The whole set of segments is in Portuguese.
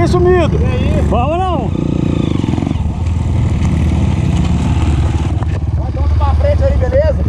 aí, sumido? E aí? Vamos não? Vamos pra frente aí, beleza?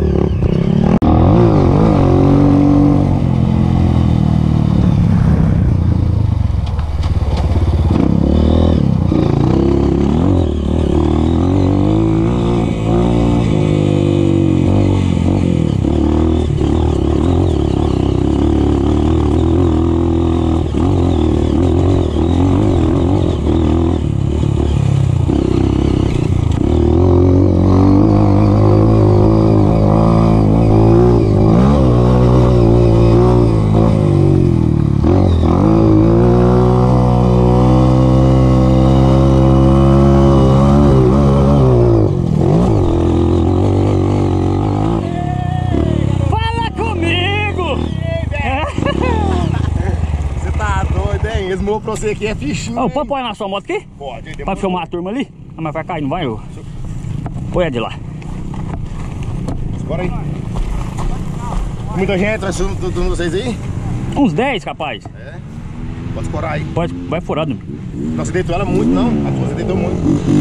Pra você aqui é fichinho. Oh, pode pôr na sua moto aqui? Pode. Pra filmar a turma ali? Ah, mas vai cair, não vai? Põe a de lá. Bora aí. Muita gente atrás de vocês aí? Uns 10, capaz. É? Pode escorar aí. Pode, vai furado. Não, você deitou ela muito, não. A tua você deitou muito.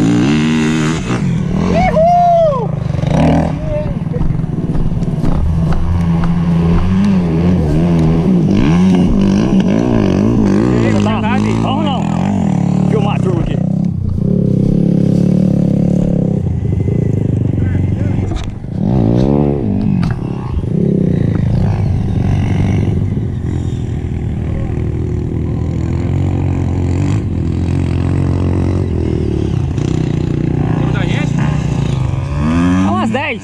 Vamos não. Filmar a turma aqui. Muita gente? Umas 10.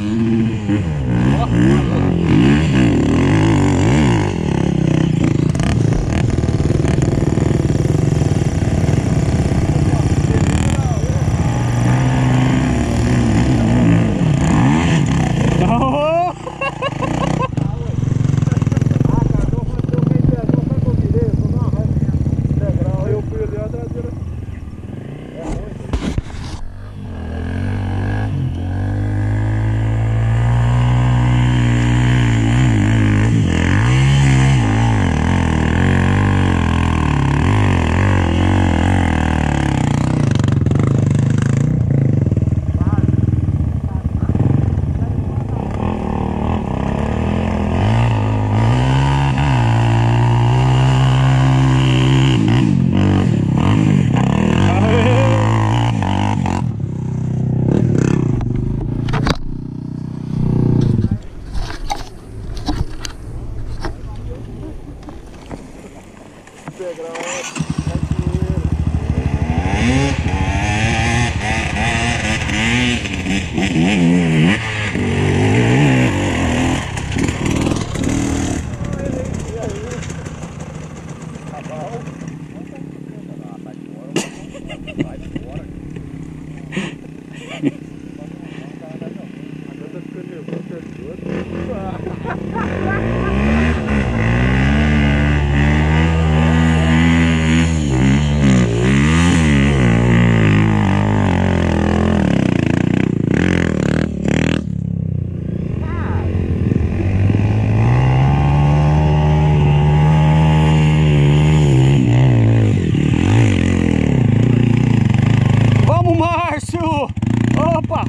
Opa!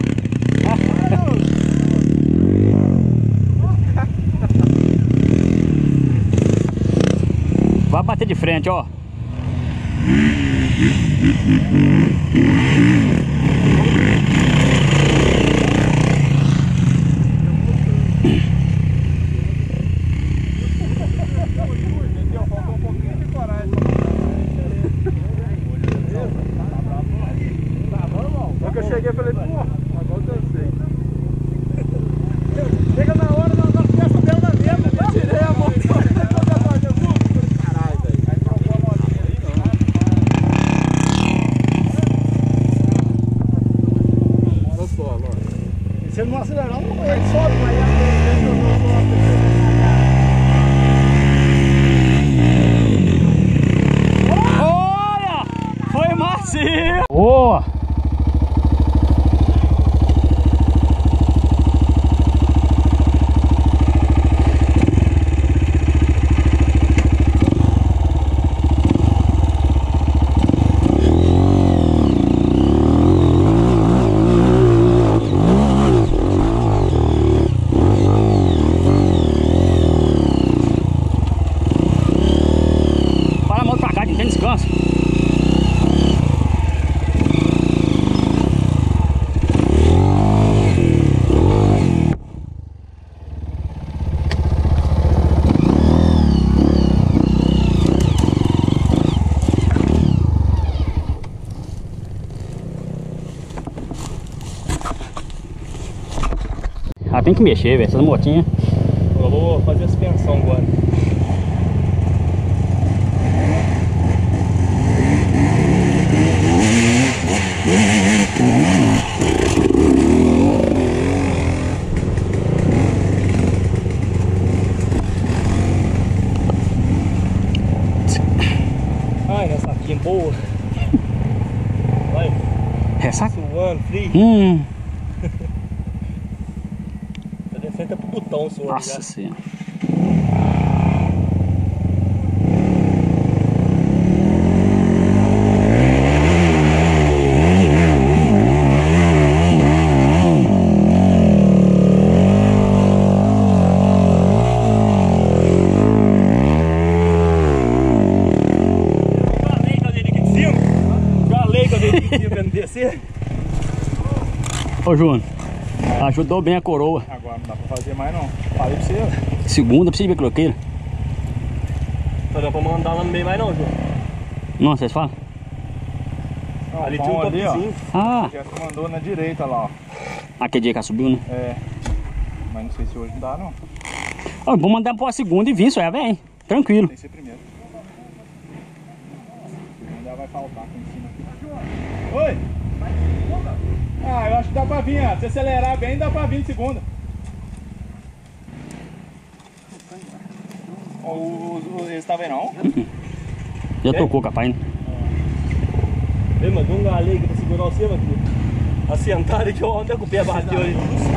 Vai bater de frente, ó. Eu cheguei e falei, pô, agora eu sei. Chega na hora, nós festa dela na mesma. Eu tirei a mão. Caralho, velho. Aí trocou a molinha aí, não. No solo, ó. Se ele não acelerar, ele sobe, mas olha! Foi macio! Boa! Ah, tem que mexer, velho, essas motinhas. Eu vou fazer a suspensão agora. Ai, ressaquinha boa. Vai. Ressaca? Suando, frio. Tá descendo até pro botão o suor. Nossa já. senhora. Descer. Ô Júnior, ajudou bem a coroa. Agora não dá pra fazer mais não. Falei pra você. Segunda pra você ver cloqueira. Não dá pra mandar lá no meio mais não, João. Não, vocês falam? Não, ali tinha um topzinho. Ah, Já mandou na direita lá, ó. aquele dia que ela subiu, né? É. Mas não sei se hoje não dá não. Ó, vou mandar pra segunda e vir, só é, vem. Tranquilo. Tem que ser primeiro. Ainda vai faltar aqui em cima. Oi! Ah, eu acho que dá pra vir, ó. Se acelerar bem, dá pra vir de segunda. Eles estavam aí não? Já tocou, capaz, né? Ei, mas tem um galego aqui pra segurar você, meu filho. Assentado aqui, ó. Onde é que o pé bateu aí?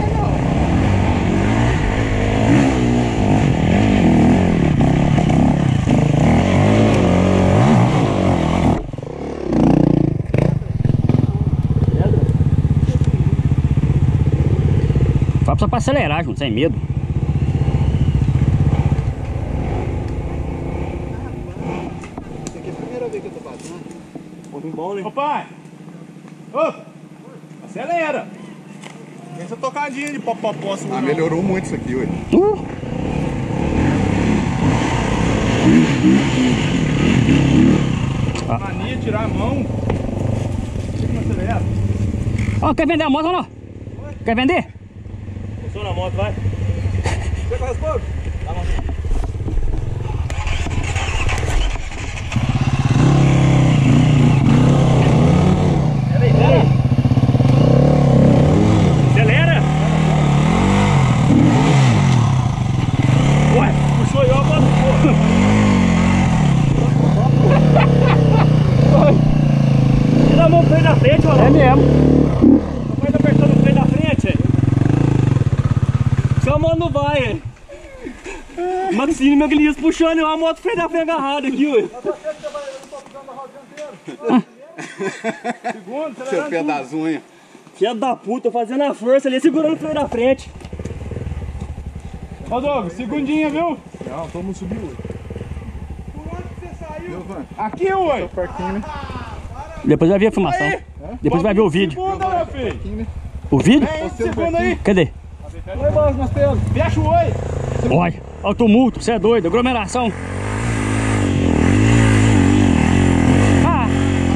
Fala só pra acelerar, Júnior, sem medo. Essa aqui é a primeira vez que eu tô batendo. Muito bom, né? Ô pai! Ô! Acelera! Tem essa tocadinha de popopó. Ah, melhorou muito isso aqui, ué. Mania, tirar a mão. Não acelera. Ó, quer vender a moto ou não? Quer vender? Passou na moto, vai. Você faz pouco? Tá bom. Peraí. Acelera! Ué, puxou eu, a moto tira a mão pro freio da frente, mano. É mesmo. Vai apertando o freio da frente. Sua mão não vai. Maxine e Maglias puxando e uma moto freio da frente agarrada aqui, ué. Segundo, seu pé das unhas. Filha da puta, fazendo a força ali, segurando o freio da frente. Ô Douglas, segundinha, viu? Não, todo mundo subiu, ué. Aqui, ué. Depois vai ver a filmação. Depois vai ver o vídeo. Segunda, meu filho. O vídeo? Vem, segunda aí. Cadê? Lá embaixo, nós temos. Fecha o oi. Olha, olha o tumulto, você é doido, aglomeração. Ah,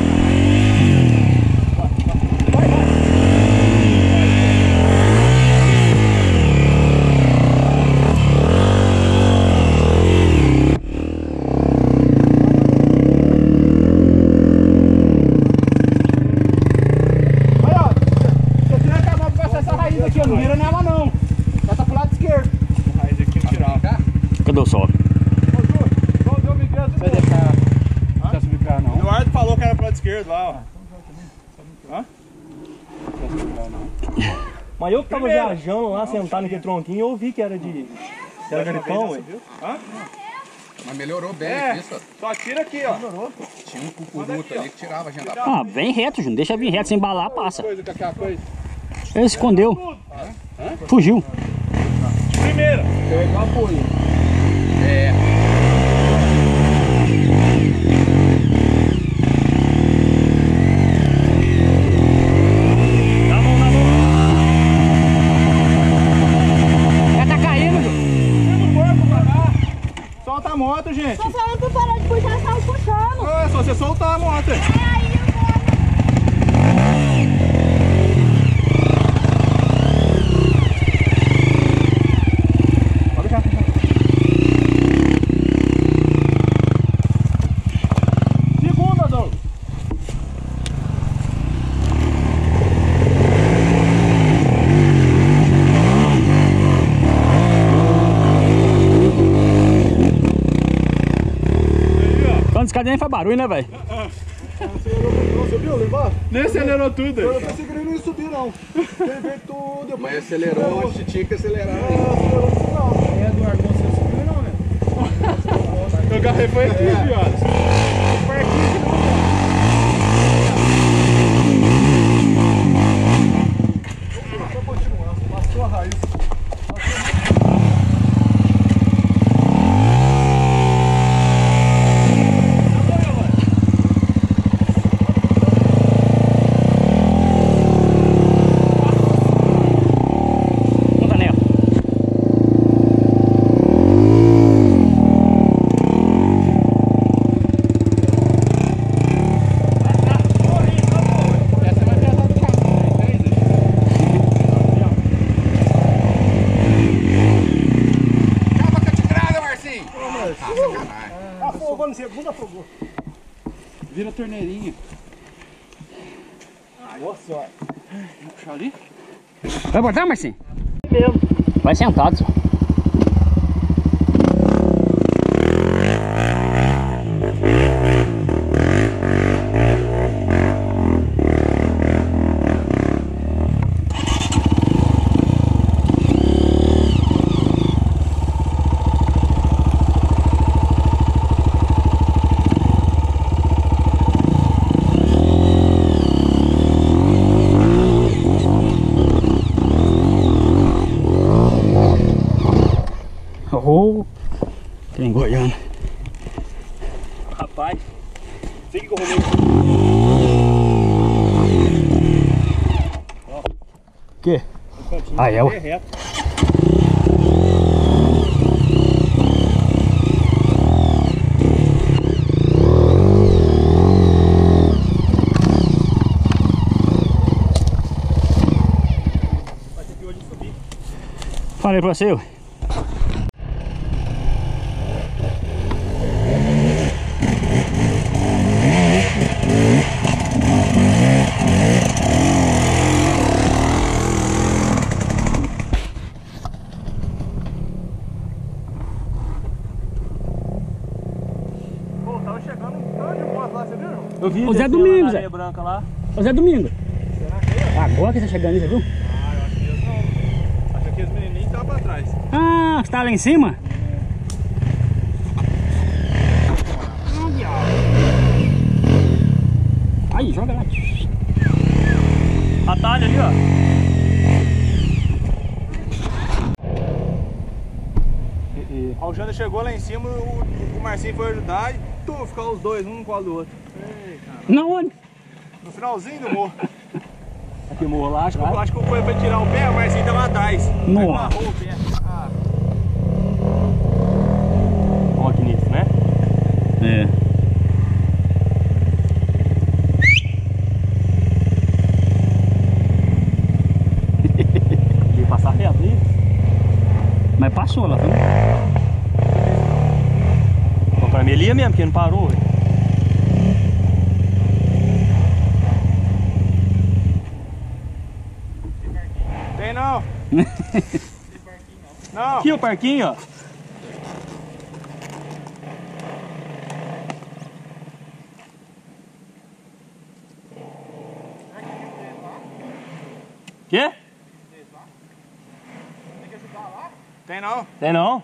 Aí, ó. Você tem que acabar com essa raiz aqui, ó. Não vira nela, não. Já tá pro lado esquerdo. A raiz aqui não tirar. cadê o sol? Ô, Júlio, vamos ver o Miguel. Vai deixar. Não quer subir o carro, não. O Eduardo falou que era pro lado esquerdo lá, ó. Mas eu que tava viajando lá, sentado naquele tronquinho, eu ouvi que era de... Era garipão, ué. Mas melhorou bem aqui, só. Só tira aqui, ó. Tinha um cucuruto ali que tirava a gente da Ah, vem reto, Júnior, deixa vir reto, sem embalar, passa. Coisa com aquela coisa. Ele se escondeu. Fugiu. Primeira. Pega o apoio. É. Na mão, na mão. Já tá caindo, Júnior. Solta a moto, gente. Tô falando pra parar de puxar, sai puxando. É só você soltar a moto. É aí, cadê nem faz barulho, né, velho? Você viu lá embaixo? Nem acelerou tudo. Eu pensei que ele não ia subir, não. Ele veio tudo. Mas acelerou onde tinha que acelerar. É, Eduardo, você subiu não, né? Eu carrei foi aqui, viado. Foi aqui que não, Só continuar. Passou a raiz. Vamos, Daniel. essa vai pesar do carro. Acaba com a tigrada, Marcinho! Sacanagem. Afogou no segundo, afogou. Vira a torneirinha. Nossa senhora. Vamos puxar ali? Vai botar, Marcinho? Vai sentado, só. Oh, trem goiano. Rapaz. Sei que eu arrumei. O quê? Ah, é, ué. Reto. Falei pra você, ué. Pô, tava chegando um tanto de moto lá, você viu? Eu vi. O Zé Domingos, Zé. Branca lá. O Zé Domingos. Agora que tá chegando aí, você viu? Ah, eu acho que eles não. Acho que os menininhos estavam pra trás. Ah, você tá lá em cima? Aí, joga lá. Atalho ali, ó. O Jânio chegou lá em cima, o Marcinho foi ajudar e ficou os dois, um no colo do outro. Não, onde? No finalzinho do morro. Aqui morro lá, Acho que o foi pra tirar o pé, o Marcinho tava atrás. Aí Nossa. amarrou o pé. Ah. Olha que nisso, né? É. Ia passar reto ali. Mas passou lá, viu? Bom, pra mim ele ia mesmo, porque não parou. Véio. Tem não. Não. Aqui o parquinho, ó. Quê? Tem não. Tem não?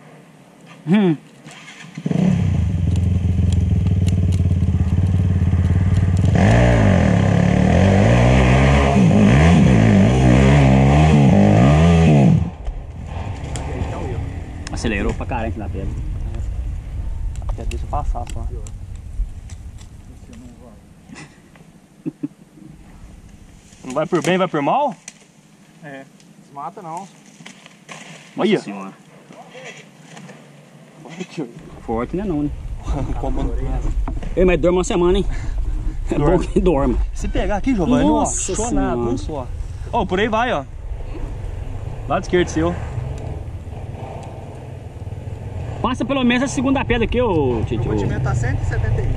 Acelerou pra caramba na pedra. Deixa passar só. Não vai por bem, vai por mal? É. Desmata não. Olha. Senhora. Forte, né não, né? Ei, mas dorme uma semana, hein? É bom que dorme. Se pegar aqui, Giovanni, Nossa não achou nada, um só. Ó, por aí vai, ó. Lado esquerdo seu. Passa pelo menos a segunda pedra aqui, ô Titi. O batimento tá 171.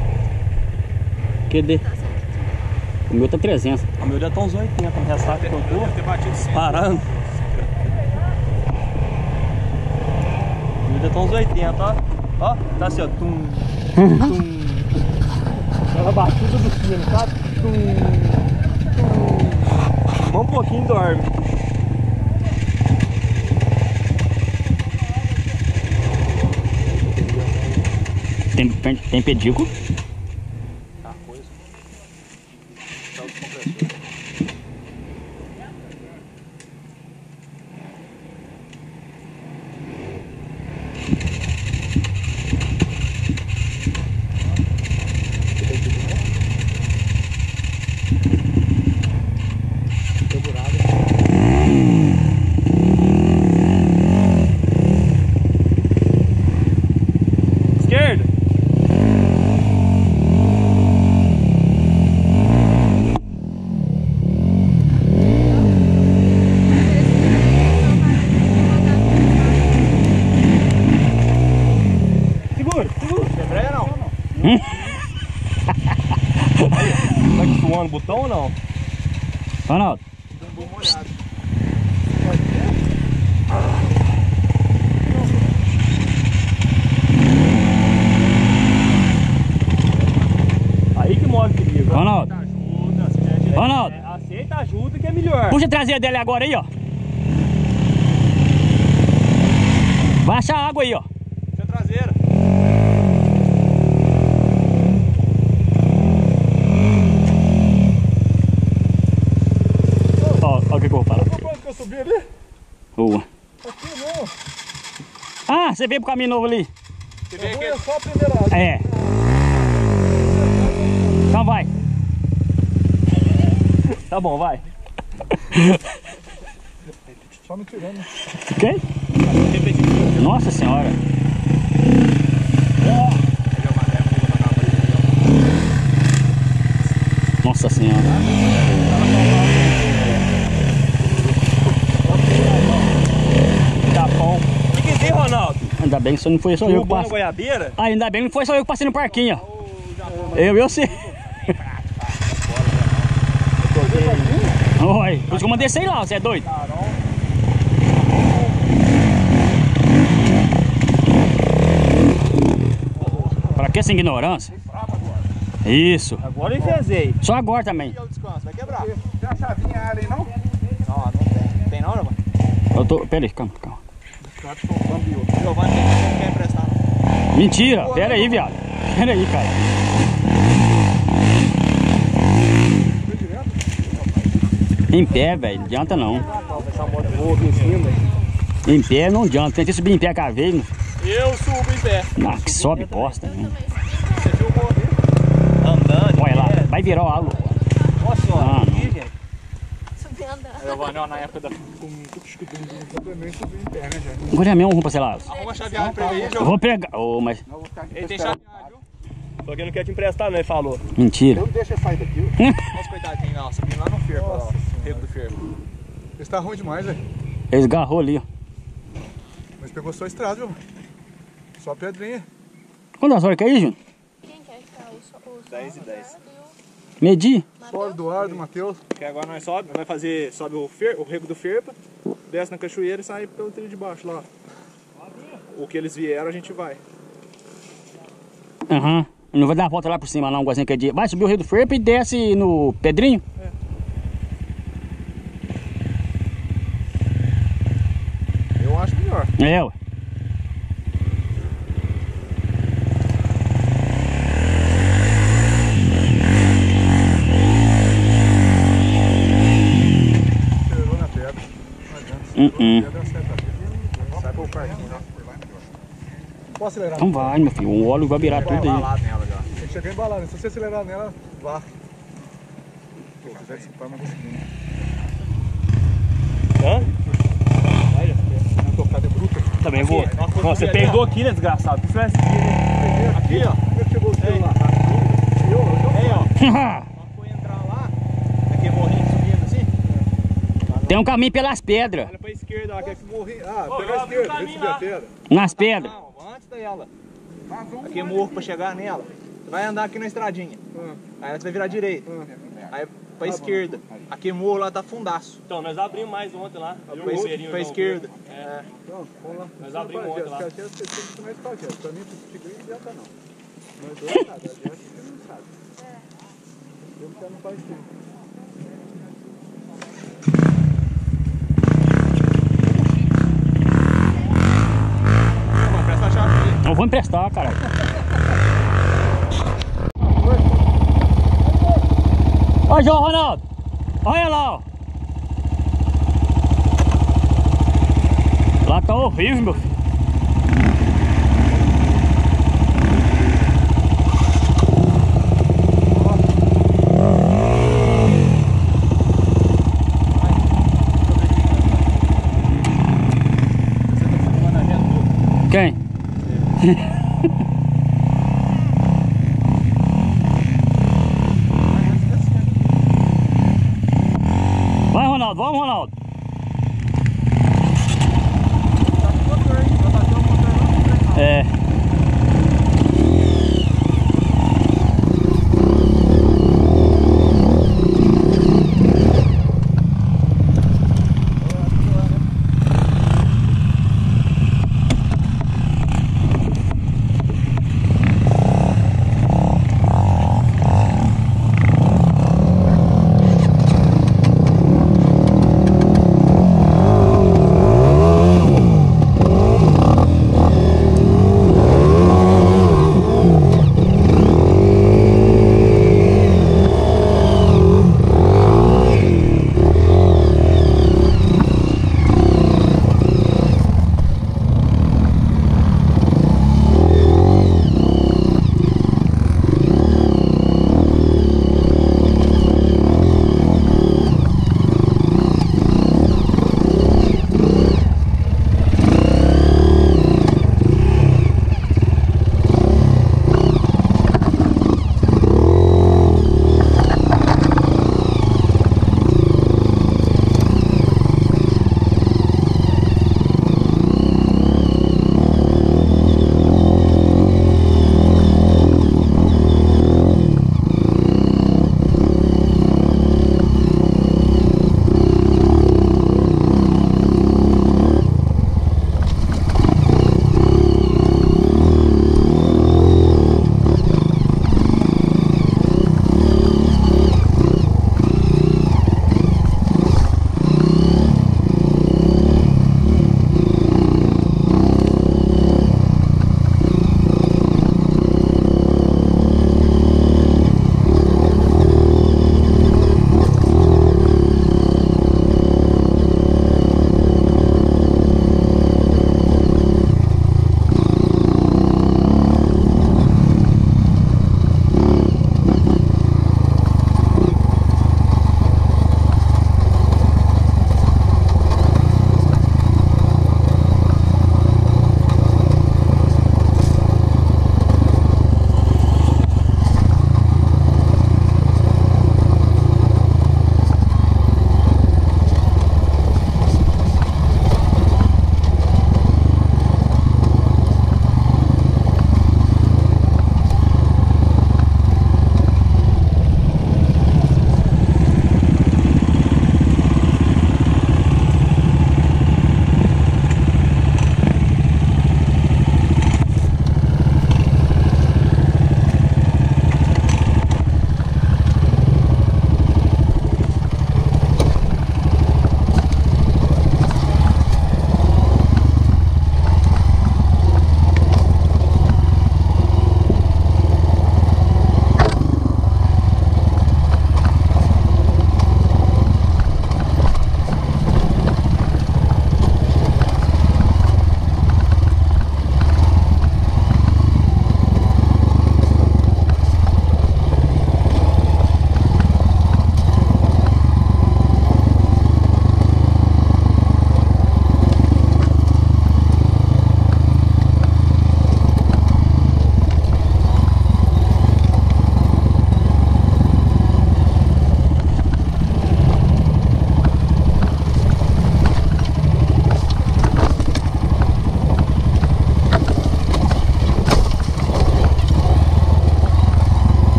QD. O meu tá 300. O meu já tá uns 80, no ressaca que eu tô. Deve ter batido 100. Parando. O meu já tá uns 80, ó. Ó, tá assim, ó. Tum. Aquela batida do sino, sabe? Um pouquinho dorme. Tem pedico? Tá, coisa. Tá o compressor. Esquerda. Segura, segura. Freia não. Tá suando o botão ou não? Ronaldo. Aí que mostra o perigo. Ronaldo. Ajuda, se der direito. Ronaldo. Aceita ajuda que é melhor. Puxa a traseira dele agora aí, ó. Vai achar água aí, ó. Puxa a traseira. Ó, o que eu vou falar. Quanto que eu subi ali? Boa. Aqui não. Ah, você veio pro caminho novo ali. Você vê Eu que vou só a primeira. É. Então vai. tá bom, vai. Só me tirando. Ok? Nossa senhora. Nossa senhora. Tá bom. O que tem, Ronaldo? Ainda bem que só não foi só eu que O bom na passei. goiabeira? Ah, ainda bem que não foi só eu que passei no parquinho, ó. Eu sei. Oi, por isso que eu mandei sei lá, você é doido? Pra que essa ignorância? Isso. Agora eu enfezei. Só agora também. E o descanso? Vai quebrar? Tem a chavinha área aí, não? Não, não tem. Tem não, Giovanni? Eu tô. Pera aí, calma, calma. Giovanni não quer emprestar, não. Mentira, pera aí, viado. Pera aí, cara. Em pé, velho, não adianta não. Essa moto voa aqui em cima. Em pé não adianta, tentei subir em pé com a vez. Eu subo em pé. Ah, que sobe bosta, né? Você viu o morro ali? Andando. Olha lá, vai virar o halo. Nossa senhora, Ah, aqui, gente. Subi andando. Giovanni, na época da... Também subi em pé, né, gente? Agora é mesmo, vamos parcelar. Arruma a chaveada pra ele, Eu Giovanni. vou pegar. Ô, mas. Não, vou ficar aqui. Ele tem chaveada, viu? Só que ele não quer te emprestar, não, ele falou. Mentira. Não deixa eu sair daqui. Ó. Nossa, coitadinho, não. Subindo lá no fervo, ó. Rego do fervo. Esse tá ruim demais, velho. Ele esgarrou ali, ó. Mas pegou só estrada, viu? Só pedrinha. Quantas horas que é aí, Júnior? Quem quer ficar? O 10 e 10. Medir? Só o Eduardo, o Matheus. Porque agora nós sobe, vai fazer, sobe o rego do fervo, desce na cachoeira e sai pelo trilho de baixo lá. O que eles vieram a gente vai. Aham. Não vai dar a volta lá por cima, não, igualzinho que é dia. Vai subir o Rio do Ferpo e desce no Pedrinho? Eu acho melhor. É, ué. Tirou na pedra. Não adianta. Pedra certa aqui. Sai pro parquinho, ó. Posso acelerar? Então vai, meu filho. O óleo vai virar tudo aí. Embalado nela já. Tem que chegar embalado. Se você acelerar nela, vá. Pô, se tivesse pai, mas conseguindo. Hã? Não tocar de bruta. Também vou. Nossa, você pegou aqui, né, desgraçado? Se tivesse aqui, né? Aqui, ó. Como é que chegou o seu lá? Aí, ó. Só foi entrar lá, aquele morrinho subindo assim. Tem um caminho pelas pedras. Olha pra esquerda, ó. Esse morrinho. Ah, Ô, pega eu a abri o esquerda. caminho Ele subiu lá. a pedra. Nas pedras. Não, antes dela. Aqui é morro pra chegar nela. Você vai andar aqui na estradinha. Aí você vai virar direita. Aí pra esquerda. Aqui morro lá tá fundaço. Então, nós abrimos mais ontem lá. Pra esquerda. Pronto, vamos lá. Nós abrimos ontem lá. Pra mim, fica não adianta não. Nós dois nada, a gente não sabe. Eu já não faz tempo. Presta a chave aí. Eu vou emprestar, cara. Ó, João Ronaldo. Olha lá, ó. Lá tá horrível, meu filho. Quem? Vai, Ronaldo, vamos, Ronaldo. É.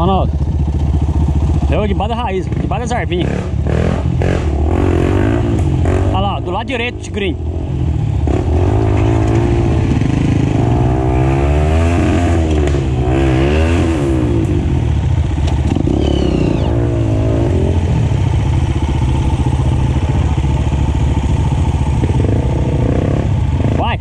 Ronaldo. Eu debaixo da raiz, debaixo das arvinhas. Olha lá, do lado direito, tigrinho. Vai!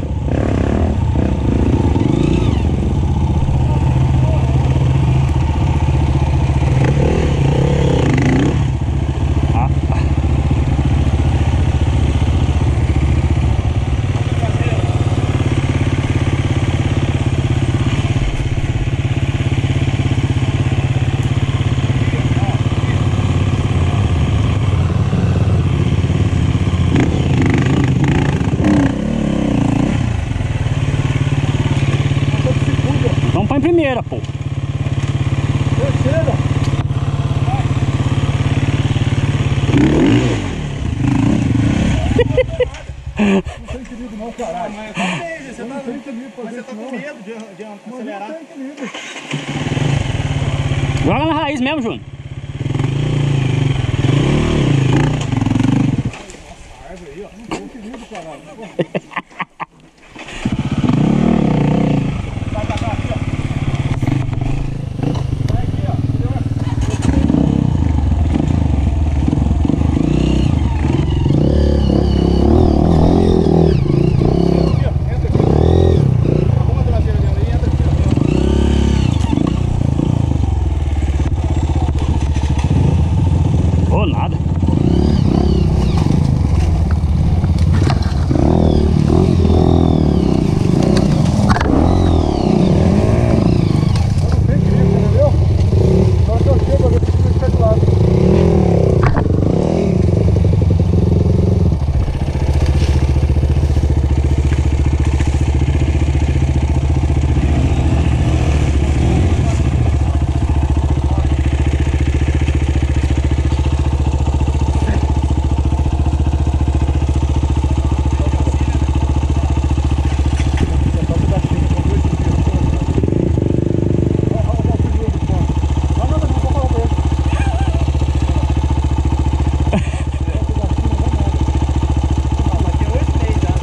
Vamos pra em primeira, pô. Terceira. Não tem equilíbrio não, caralho. Mas você Não tem equilíbrio pra Mas você gente, tá com não. medo de acelerar. Não tem equilíbrio. Joga na raiz mesmo, Júnior. Árvore aí, ó. Não tem equilíbrio, caralho. Vai pra cá, aqui, ó. Vai aqui, ó. Entra aqui. Arruma a traseira dela aí, entra aqui, ó. Ô, nada. Não tem equilíbrio, entendeu? Agora que eu chego, eu preciso ficar de lado. Aqui é 8,5 já.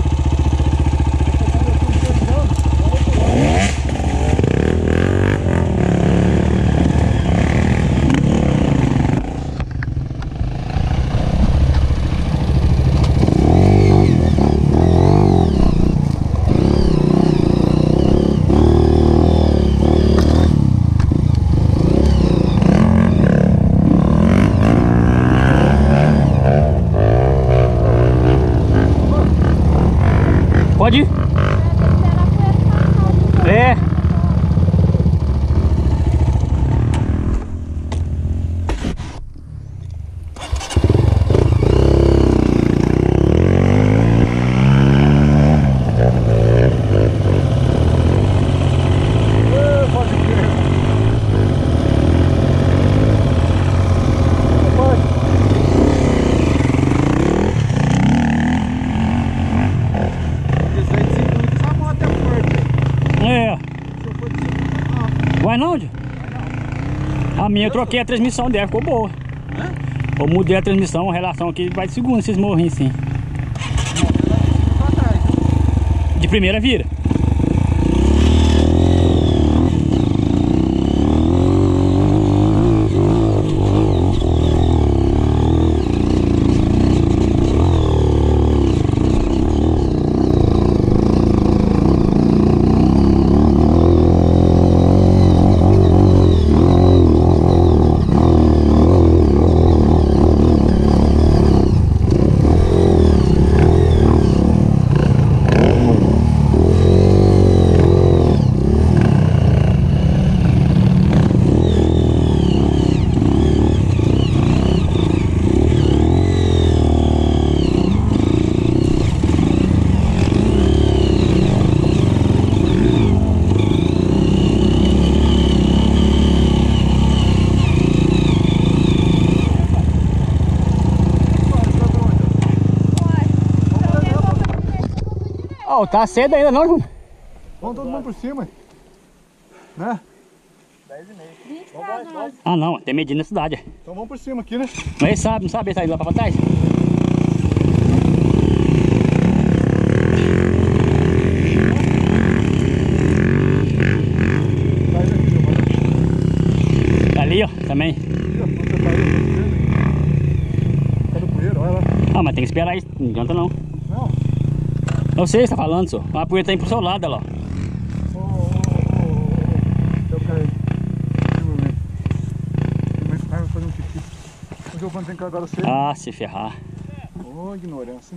Pode ir. É. Pode crer. Isso aí de 5 essa moto é forte. É. Se eu for de 5 Vai não, Júnior? A minha eu troquei a transmissão dela, ficou boa. Eu mudei a transmissão, a relação aqui vai de segunda, vocês morrem sim. De primeira vira. Ó, tá cedo ainda não, Júnior? Vamos todo mundo por cima. Né? 10h30. 20 pra nós. Ah não, tem medida na cidade. Então vamos por cima aqui, né? Mas ele sabe, não sabe ele sair lá pra trás? Faz aqui, Giovanni. Ali, ó, também. Aqui, ó, quando você caiu, tá no poeiro, olha lá. Ah, mas tem que esperar isso, não adianta não. Não. Eu sei o que você tá falando, senhor. A poeira tá indo pro seu lado, olha lá. Eu caí. Mas vai fazer um xixi. O Giovanni tem que agora ser. Ah, se ferrar. Ô, ignorância.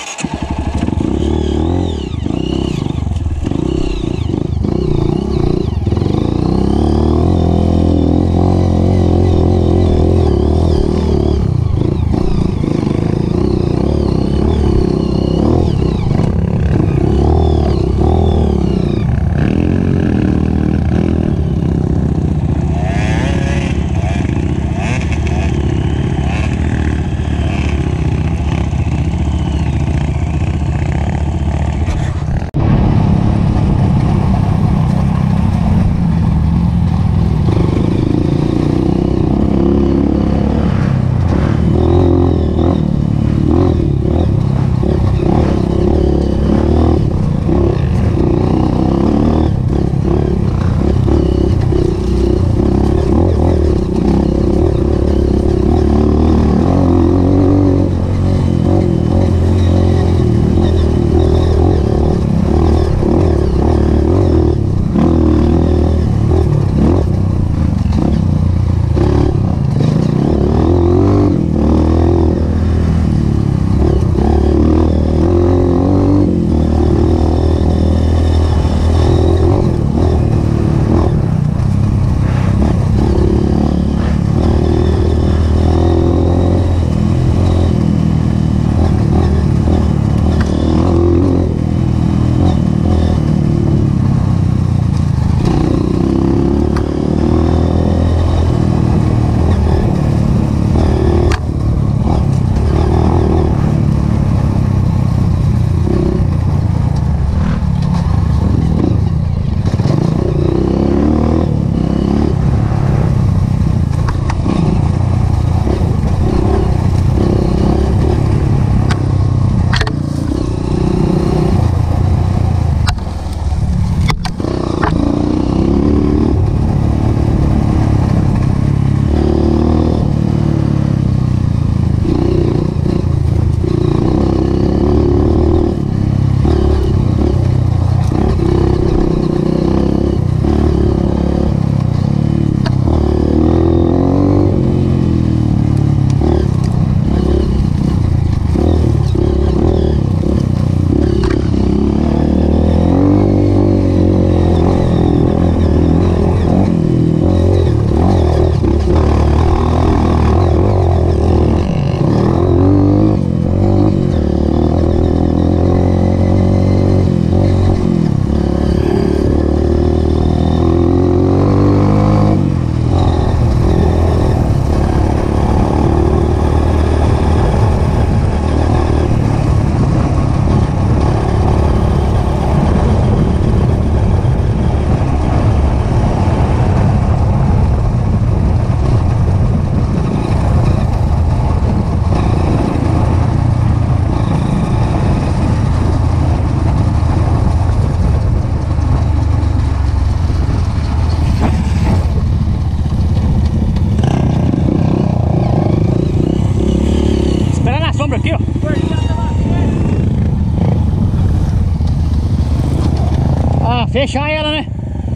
Fechar ela, né?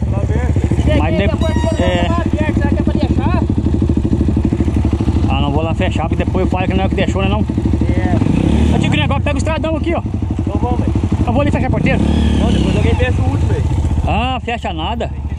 Mas depois será que é pra deixar? Ah, não vou lá fechar, porque depois eu falo que não é o que deixou, né não? É. Eu digo que negócio, pega o estradão aqui, ó. Então vamos, velho. Eu vou ali fechar a porteira. Não, depois alguém fecha o último, velho. Ah, fecha nada.